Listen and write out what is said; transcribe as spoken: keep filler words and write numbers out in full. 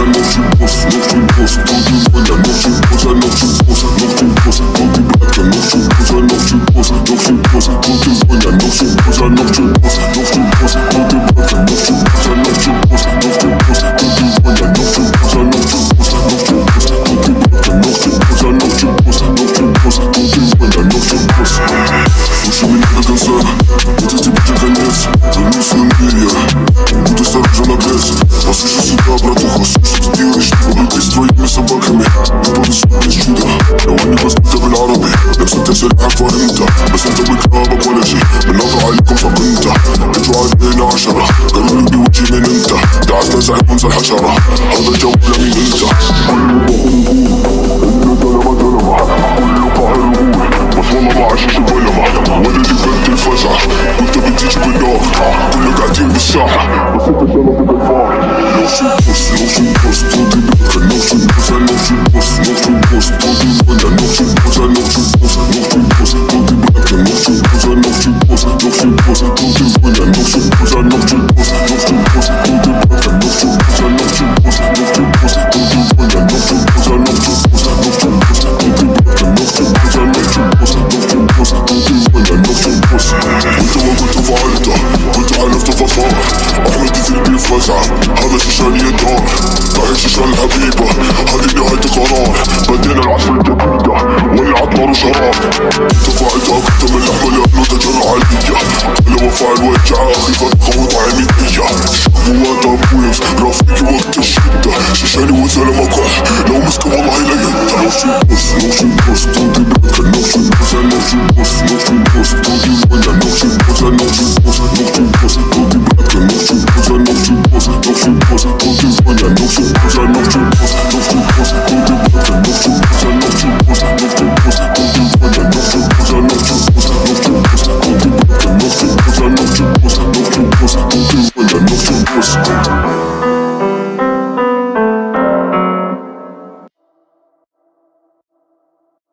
ночью босс, ночью босс, ночью воля, ночью босс, ночью босс, ночью босс, ночью братка, ночью босс, ночью босс, ночью босс, ночью воля, ночью босс, ночью босс, ночью босс, ночью братка, ночью босс, ночью босс, ночью босс, ночью воля, ночью босс, ночью босс, ночью босс, ночью братка, ночью босс, ночью босс, ночью босс, ночью воля, ночью босс. Слушай меня до конца, это тебе не конец. Вернусь на мир я, буду осторожен на грязь. Послушай сюда, братуха, слушай, ты делаешь что? Ты с твоими собаками, не понесу чудо. لو اني بسكت بالعربي نفس التسليح فهمت. بس انت بكرابك ولا شي بنقطع عليكم فقنت. اجوا علينا عشرة قالوا لي بوجهي من انت. دعسنا زعيم وانسى الحشرة هذا الجو لمين انت. بس والله ما عشش بولمة ولدي بنت الفزع وانت بتجيش بالنار كنا قاعدين بالساحة بس انت شلبك الفار. نوشي بوس نوشي بوس تودي بيتك نوشي بوس نوشي بوس نوشي بوس تودي ولا نوشي بوس نوشي بوس نوشي بوس تودي بيتك نوشي بوس نوشي بوس نوشي بوس تودي ولا نوشي بوس نوشي بوس نوشي بوس تودي بيتك نوشي بوس نوشي بوس نوشي بوس تودي ولا نوشي بوس نوشي بوس نوشي بوس تودي بيتك نوشي بوس نوشي بوس نوشي بوس تودي ولا نوشي بوس. وانت ما كنت فعلته كنت حلفت فصار احمدي في البيت فزعة هذا شيشان يدار تعيش شيشان الحبيبة هذه نهاية القرار. بدينا العصر الجديدة ولعت نار شراب. تفاعلتها كنت من لحمة لأنه تجرع عليا لو افعل وجع اخي فتقوض عيني بيا. شهوات ابويز رافيقي وقت الشدة شيشاني وزلمة كح لو مسك والله لا يد. نوشي بوس نوشي بوس تودي بيتك نوشي بوس نوشي بوس نوشي بوس تودي